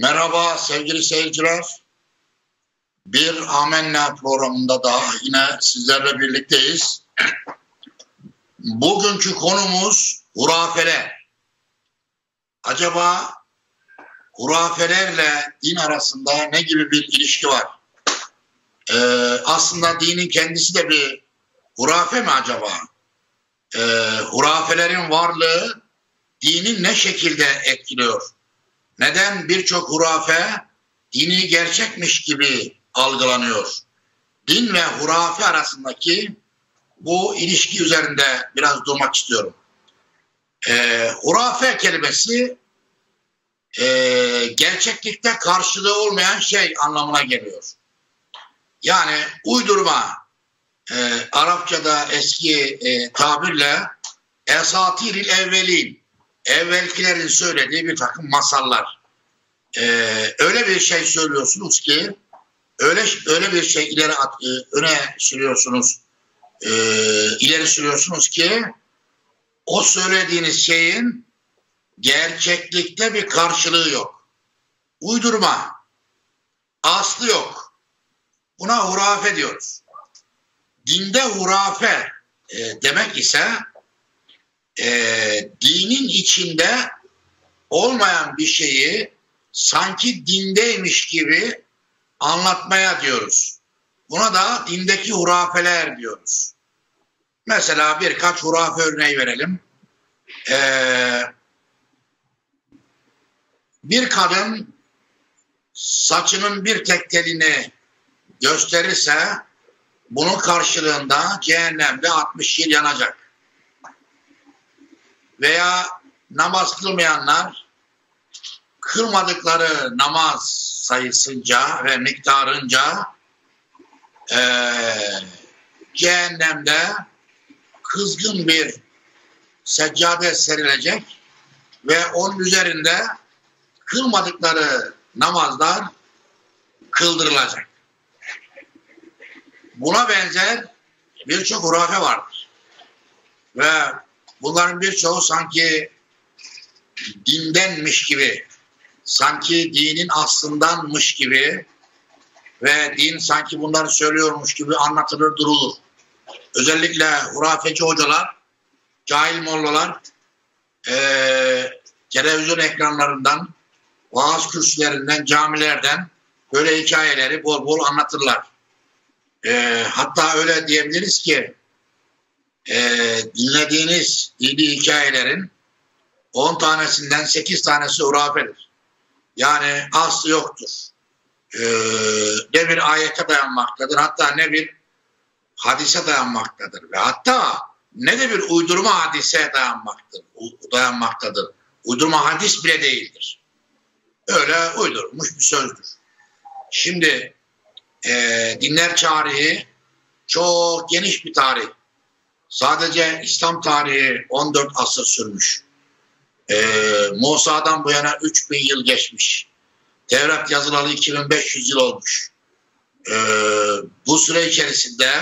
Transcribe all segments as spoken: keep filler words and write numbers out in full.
Merhaba sevgili seyirciler. Bir Amenna programında daha yine sizlerle birlikteyiz. Bugünkü konumuz hurafeler. Acaba hurafelerle din arasında ne gibi bir ilişki var? Ee, aslında dinin kendisi de bir hurafe mi acaba? Ee, hurafelerin varlığı dini ne şekilde etkiliyor? Neden birçok hurafe dini gerçekmiş gibi algılanıyor? Din ve hurafe arasındaki bu ilişki üzerinde biraz durmak istiyorum. Ee, hurafe kelimesi e, gerçeklikte karşılığı olmayan şey anlamına geliyor. Yani uydurma, e, Arapçada eski e, tabirle esatiril evvelin, evvelkilerin söylediği bir takım masallar. Ee, öyle bir şey söylüyorsunuz ki, öyle öyle bir şey ileri at, e, öne sürüyorsunuz, e, ileri sürüyorsunuz ki, o söylediğiniz şeyin gerçeklikte bir karşılığı yok. Uydurma, aslı yok. Buna hurafe diyoruz. Dinde hurafe e, demek ise, E, dinin içinde olmayan bir şeyi sanki dindeymiş gibi anlatmaya diyoruz. Buna da dindeki hurafeler diyoruz. Mesela birkaç hurafe örneği verelim. Ee, bir kadın saçının bir tek telini gösterirse bunun karşılığında cehennemde altmış yıl yanacak. Veya namaz kılmayanlar kılmadıkları namaz sayısınca ve miktarınca e, cehennemde kızgın bir seccade serilecek ve onun üzerinde kılmadıkları namazlar kıldırılacak. Buna benzer birçok hurafe vardır. Ve bunların birçoğu sanki dindenmiş gibi, sanki dinin aslındanmış gibi ve din sanki bunları söylüyormuş gibi anlatılır durulur. Özellikle hurafeci hocalar, cahil mollalar e, televizyon ekranlarından, vaaz kürsülerinden, camilerden böyle hikayeleri bol bol anlatırlar. E, hatta öyle diyebiliriz ki, E, dinlediğiniz dini hikayelerin on tanesinden sekiz tanesi hurafedir. Yani aslı yoktur. E, ne bir ayete dayanmaktadır, hatta ne bir hadise dayanmaktadır ve hatta ne de bir uydurma hadise dayanmaktadır. dayanmaktadır. Uydurma hadis bile değildir. Öyle uydurmuş bir sözdür. Şimdi e, dinler tarihi çok geniş bir tarih. Sadece İslam tarihi on dört asır sürmüş. Ee, Musa'dan bu yana üç bin yıl geçmiş. Tevrat yazılalı iki bin beş yüz yıl olmuş. Ee, bu süre içerisinde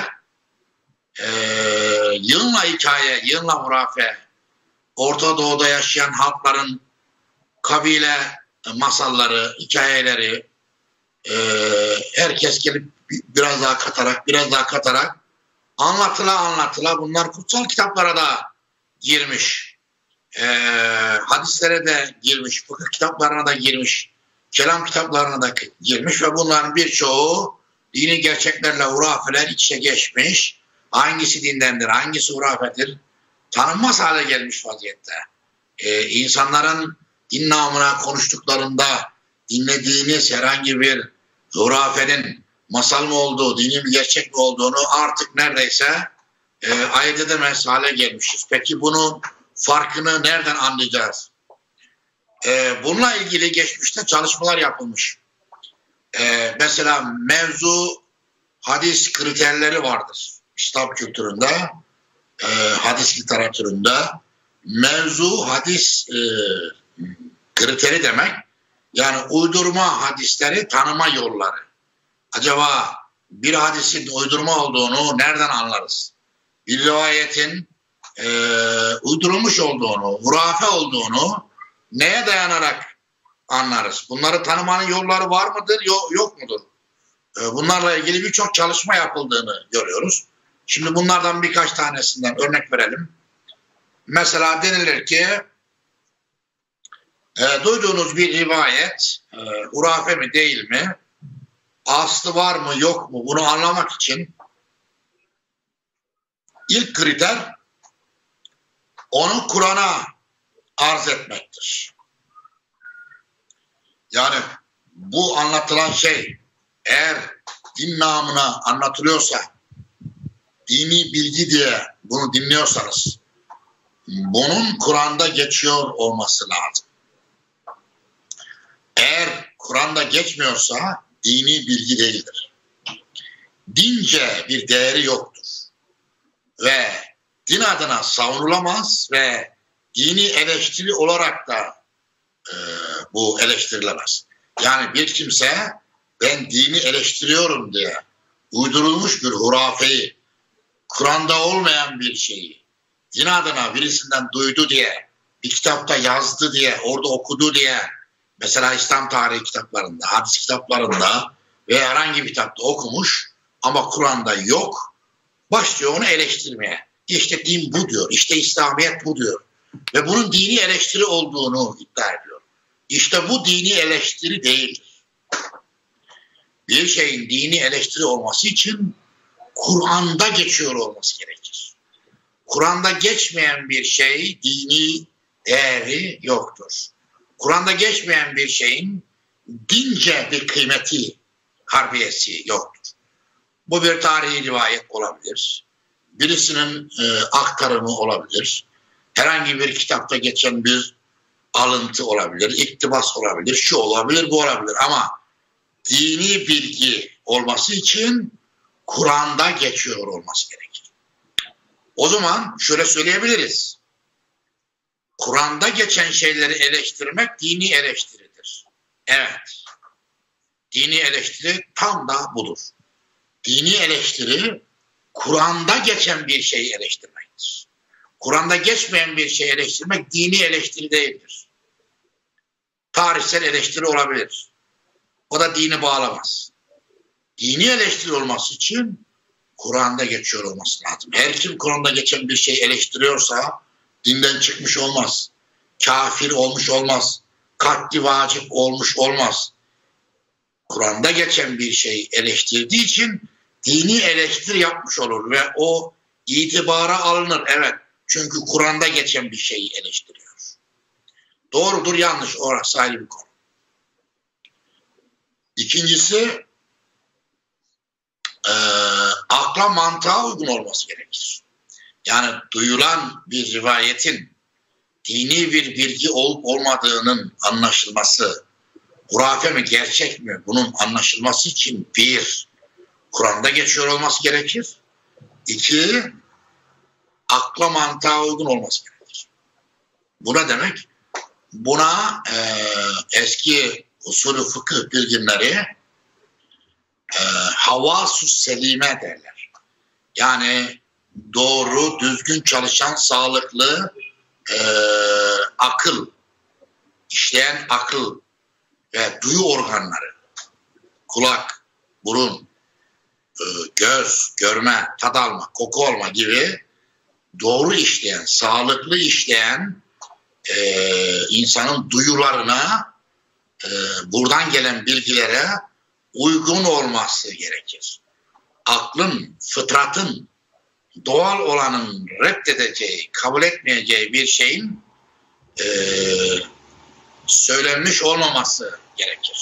e, yığınla hikaye, yığınla hurafe, Orta Doğu'da yaşayan halkların kabile masalları, hikayeleri, e, herkes gelip biraz daha katarak, biraz daha katarak anlatıla anlatıla bunlar kutsal kitaplara da girmiş. Ee, hadislere de girmiş, fıkıh kitaplarına da girmiş, kelam kitaplarına da girmiş ve bunların birçoğu dini gerçeklerle hurafeler iç içe geçmiş. Hangisi dindendir, hangisi hurafedir tanınmaz hale gelmiş vaziyette. Ee, insanların din namına konuştuklarında dinlediğiniz herhangi bir hurafenin masal mı olduğu, dini mi gerçek mi olduğunu artık neredeyse e, ayırt edemez hale gelmişiz. Peki bunun farkını nereden anlayacağız? E, bununla ilgili geçmişte çalışmalar yapılmış. E, mesela mevzu hadis kriterleri vardır. İslam kültüründe, e, hadis literatüründe mevzu hadis e, kriteri demek. Yani uydurma hadisleri tanıma yolları. Acaba bir hadisin uydurma olduğunu nereden anlarız? Bir rivayetin e, uydurulmuş olduğunu, hurafe olduğunu neye dayanarak anlarız. Bunları tanımanın yolları var mıdır, yok, yok mudur? Bunlarla ilgili birçok çalışma yapıldığını görüyoruz. Şimdi bunlardan birkaç tanesinden örnek verelim. Mesela denilir ki e, duyduğunuz bir rivayet e, hurafe mi değil mi, aslı var mı yok mu, bunu anlamak için ilk kriter onu Kur'an'a arz etmektir. Yani bu anlatılan şey eğer din namına anlatılıyorsa, dini bilgi diye bunu dinliyorsanız, bunun Kur'an'da geçiyor olması lazım. Eğer Kur'an'da geçmiyorsa dini bilgi değildir. Dince bir değeri yoktur. Ve din adına savunulamaz ve dini eleştiri olarak da e, bu eleştirilemez. Yani bir kimse ben dini eleştiriyorum diye uydurulmuş bir hurafeyi, Kur'an'da olmayan bir şeyi din adına birisinden duydu diye, bir kitapta yazdı diye, orada okudu diye, mesela İslam tarihi kitaplarında, hadis kitaplarında veya herhangi bir kitapta okumuş ama Kur'an'da yok, başlıyor onu eleştirmeye. İşte din bu diyor, işte İslamiyet bu diyor ve bunun dini eleştiri olduğunu iddia ediyor. İşte bu dini eleştiri değildir. Bir şeyin dini eleştiri olması için Kur'an'da geçiyor olması gerekir. Kur'an'da geçmeyen bir şey dini değeri yoktur. Kur'an'da geçmeyen bir şeyin dince bir kıymeti, harbiyesi yoktur. Bu bir tarihi rivayet olabilir. Birisinin e, aktarımı olabilir. Herhangi bir kitapta geçen bir alıntı olabilir, iktibas olabilir, şu olabilir, bu olabilir. Ama dini bilgi olması için Kur'an'da geçiyor olması gerekir. O zaman şöyle söyleyebiliriz. Kur'an'da geçen şeyleri eleştirmek dini eleştiridir. Evet. Dini eleştiri tam da budur. Dini eleştiri Kur'an'da geçen bir şeyi eleştirmektir. Kur'an'da geçmeyen bir şeyi eleştirmek dini eleştiri değildir. Tarihsel eleştiri olabilir. O da dini bağlamaz. Dini eleştiri olması için Kur'an'da geçiyor olması lazım. Her kim Kur'an'da geçen bir şey eleştiriyorsa dinden çıkmış olmaz. Kafir olmuş olmaz. Katli vacip olmuş olmaz. Kur'an'da geçen bir şey eleştirdiği için dini eleştiri yapmış olur ve o itibara alınır. Evet, çünkü Kur'an'da geçen bir şeyi eleştiriyor. Doğrudur, yanlış, orası ayrı bir konu. İkincisi, e, akla mantığa uygun olması gerekir. Yani duyulan bir rivayetin dini bir bilgi olup olmadığının anlaşılması, hurafe mi gerçek mi bunun anlaşılması için bir, Kur'an'da geçiyor olması gerekir. İki, akla mantığa uygun olması gerekir. Bu ne demek? Buna e, eski usulü fıkıh bilginleri e, havasus selime derler. Yani doğru, düzgün çalışan, sağlıklı e, akıl, işleyen akıl ve duyu organları, kulak, burun, e, göz, görme, tad alma, koku alma gibi doğru işleyen, sağlıklı işleyen e, insanın duyularına, e, buradan gelen bilgilere uygun olması gerekir. Aklın, fıtratın, doğal olanın reddedeceği, kabul etmeyeceği bir şeyin e, söylenmiş olmaması gerekir.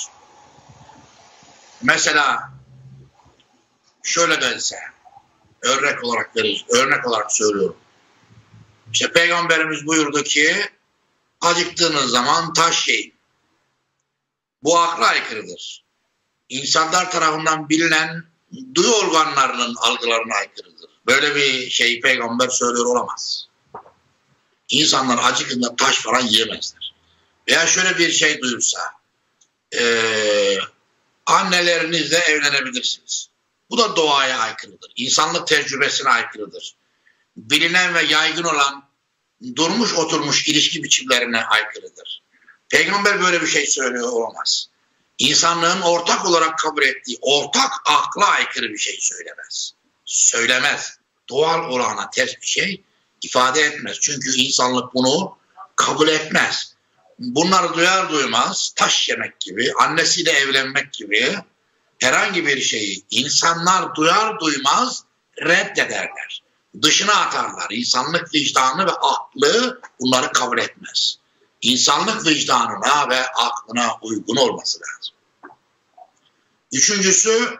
Mesela şöyle dense, örnek olarak veririz, örnek olarak söylüyorum. İşte Peygamberimiz buyurdu ki, acıktığınız zaman taş yiyin. Bu akla aykırıdır. İnsanlar tarafından bilinen duyu organlarının algılarına aykırıdır. Böyle bir şey Peygamber söylüyor olamaz. İnsanlar acıkınca taş falan yiyemezler. Veya şöyle bir şey duyursa, e, annelerinizle evlenebilirsiniz. Bu da doğaya aykırıdır. İnsanlık tecrübesine aykırıdır. Bilinen ve yaygın olan durmuş oturmuş ilişki biçimlerine aykırıdır. Peygamber böyle bir şey söylüyor olamaz. İnsanlığın ortak olarak kabul ettiği, ortak akla aykırı bir şey söylemez. Söylemez. Doğal olana ters bir şey ifade etmez. Çünkü insanlık bunu kabul etmez. Bunları duyar duymaz taş yemek gibi, annesiyle evlenmek gibi herhangi bir şeyi insanlar duyar duymaz reddederler. Dışına atarlar. İnsanlık vicdanı ve aklı bunları kabul etmez. İnsanlık vicdanına ve aklına uygun olması lazım. Üçüncüsü,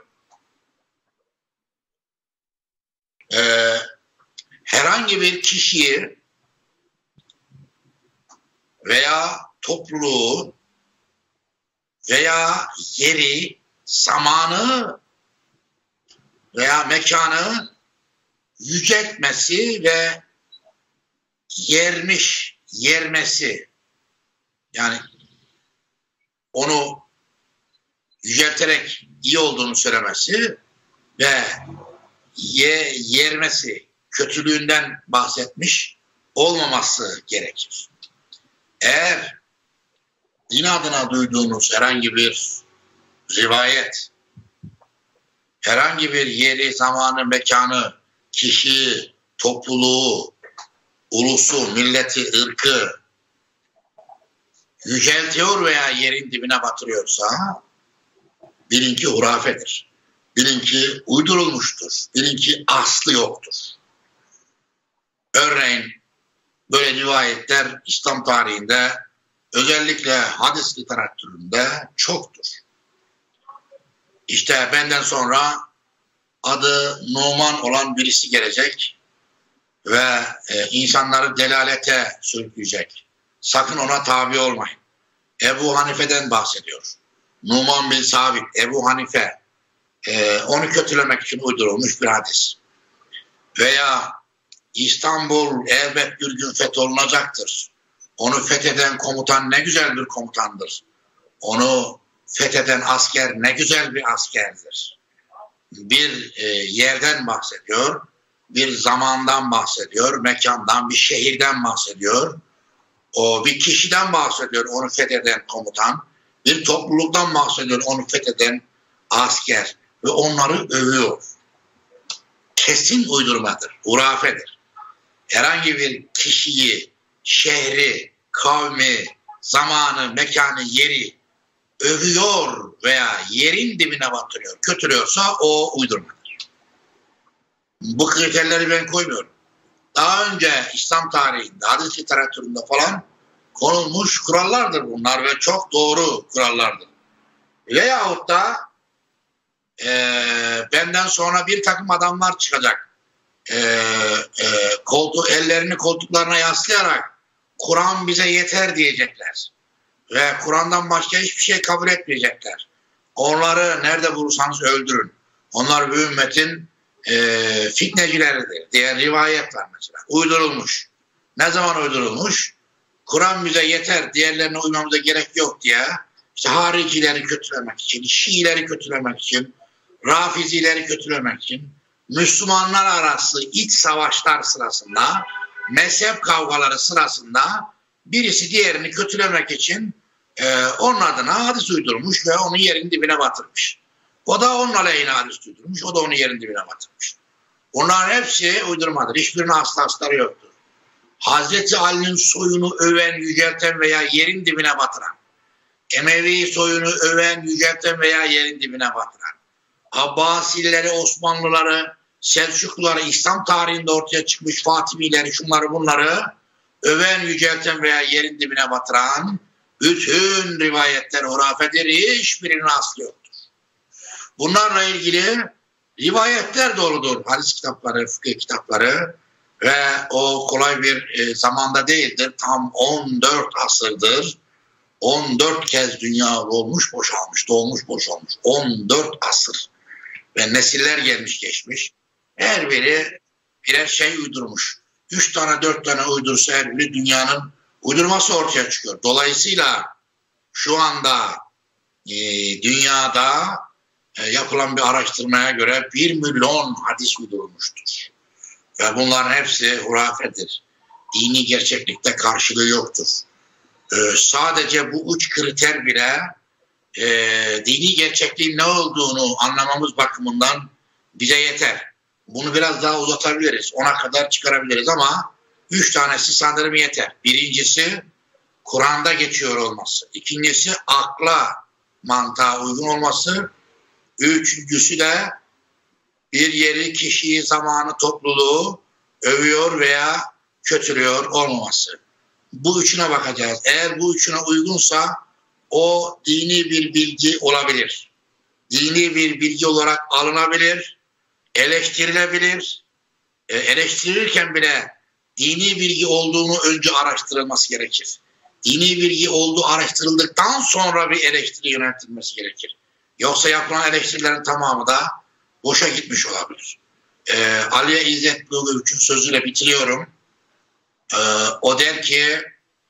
e, herhangi bir kişiyi veya topluluğu veya yeri, zamanı veya mekanı yüceltmesi ve yermiş, yermesi, yani onu yücelterek iyi olduğunu söylemesi ve ye, yermesi, kötülüğünden bahsetmiş olmaması gerekir. Eğer din adına duyduğunuz herhangi bir rivayet, herhangi bir yeri, zamanı, mekanı, kişiyi, topluluğu, ulusu, milleti, ırkı yüceltiyor veya yerin dibine batırıyorsa bilin ki hurafedir. Bilin ki uydurulmuştur. Bilin ki aslı yoktur. Örneğin böyle rivayetler İslam tarihinde, özellikle hadis literatüründe çoktur. İşte benden sonra adı Numan olan birisi gelecek ve e, insanları delalete sürükleyecek. Sakın ona tabi olmayın. Ebu Hanife'den bahsediyor. Numan bin Sabit, Ebu Hanife, e, onu kötülemek için uydurulmuş bir hadis. Veya İstanbul elbet bir gün fetholunacaktır. Onu fetheden komutan ne güzel bir komutandır. Onu fetheden asker ne güzel bir askerdir. Bir e, yerden bahsediyor, bir zamandan bahsediyor, mekandan, bir şehirden bahsediyor. O bir kişiden bahsediyor, onu fetheden komutan. Bir topluluktan bahsediyor, onu fetheden asker. Ve onları övüyor. Kesin uydurmadır, hurafedir. Herhangi bir kişiyi, şehri, kavmi, zamanı, mekanı, yeri övüyor veya yerin dibine batırıyor, kötülüyorsa o uydurmadır. Bu kriterleri ben koymuyorum. Daha önce İslam tarihinde, hadis literatüründe falan konulmuş kurallardır bunlar ve çok doğru kurallardır. Veyahut da e, benden sonra bir takım adamlar çıkacak. E, e, koltuğu, ellerini koltuklarına yaslayarak Kur'an bize yeter diyecekler. Ve Kur'an'dan başka hiçbir şey kabul etmeyecekler. Onları nerede bulursanız öldürün. Onlar bu ümmetin e, fitnecileridir diye rivayet var mesela. Uydurulmuş. Ne zaman uydurulmuş? Kur'an bize yeter, diğerlerine uymamıza gerek yok diye işte haricileri kötülemek için, Şiileri kötülemek için, Rafizileri kötülemek için, Müslümanlar arası iç savaşlar sırasında, mezhep kavgaları sırasında birisi diğerini kötülemek için e, onun adına hadis uydurmuş ve onu yerin dibine batırmış. O da onun aleyhine hadis uydurmuş, o da onu yerin dibine batırmış. Bunların hepsi uydurmadır. Hiçbirinin aslı astarı yoktur. Hazreti Ali'nin soyunu öven, yücelten veya yerin dibine batıran, Emevi soyunu öven, yücelten veya yerin dibine batıran, Abbasileri, Osmanlıları, Selçukluları, İslam tarihinde ortaya çıkmış Fatimileri, şunları bunları öven, yücelten veya yerin dibine batıran bütün rivayetler hurafedir. Hiçbirinin aslı yoktur. Bunlarla ilgili rivayetler doludur. Hadis kitapları, fıkıh kitapları ve o kolay bir e, zamanda değildir. Tam on dört asırdır. on dört kez dünya olmuş, boşalmış, doğmuş, boşalmış. on dört asır. Ve nesiller gelmiş geçmiş. Her biri birer şey uydurmuş. Üç tane, dört tane uydursa her biri dünyanın uydurması ortaya çıkıyor. Dolayısıyla şu anda e, dünyada e, yapılan bir araştırmaya göre bir milyon hadis uydurulmuştur. Ve bunların hepsi hurafedir. Dini gerçeklikte karşılığı yoktur. e, sadece bu üç kriter bile e, dini gerçekliğin ne olduğunu anlamamız bakımından bize yeter. Bunu biraz daha uzatabiliriz. Ona kadar çıkarabiliriz ama üç tanesi sanırım yeter. Birincisi Kur'an'da geçiyor olması. İkincisi akla, mantığa uygun olması. Üçüncüsü de bir yeri, kişiyi, zamanı, topluluğu övüyor veya kötülüyor olmaması. Bu üçüne bakacağız. Eğer bu üçüne uygunsa o dini bir bilgi olabilir. Dini bir bilgi olarak alınabilir, eleştirilebilir. E, eleştirilirken bile dini bilgi olduğunu önce araştırılması gerekir. Dini bilgi olduğu araştırıldıktan sonra bir eleştiri yöneltilmesi gerekir. Yoksa yapılan eleştirilerin tamamı da boşa gitmiş olabilir. Ee, Aliye İzzet Bülbül'ün sözüyle bitiriyorum. Ee, o der ki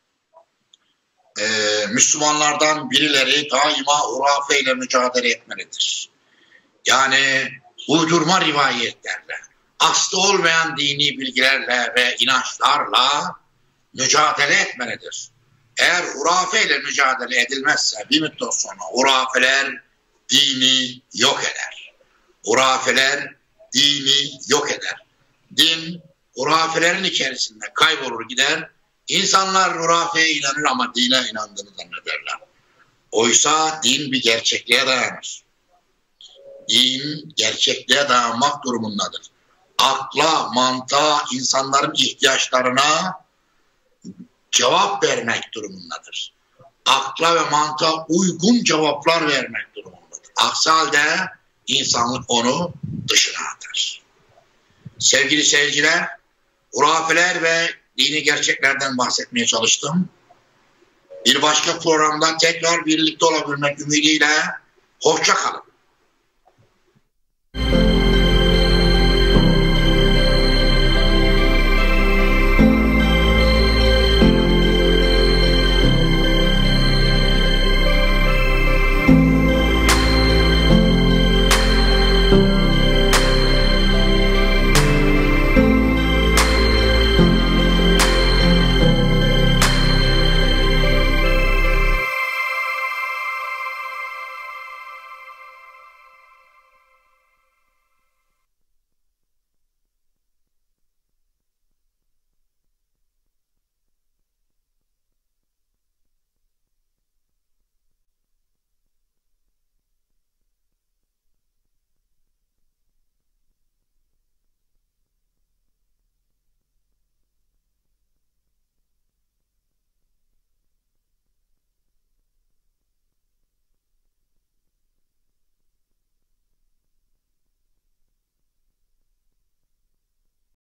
e, Müslümanlardan birileri daima hurafeyle mücadele etmelidir. Yani uydurma rivayetlerle, aslı olmayan dini bilgilerle ve inançlarla mücadele etmelidir. Eğer hurafeyle mücadele edilmezse bir müddet sonra hurafeler dini yok eder. Hurafeler dini yok eder. Din hurafelerin içerisinde kaybolur gider. İnsanlar hurafeye inanır ama dine inandığını zannederler. Oysa din bir gerçekliğe dayanır. Din gerçekliğe dayanmak durumundadır. Akla, mantığa, insanların ihtiyaçlarına cevap vermek durumundadır. Akla ve mantığa uygun cevaplar vermek durumundadır. Aksi halde insanlık onu dışına atar. Sevgili seyirciler, hurafeler ve dini gerçeklerden bahsetmeye çalıştım. Bir başka programda tekrar birlikte olabilmek ümidiyle hoşça kalın.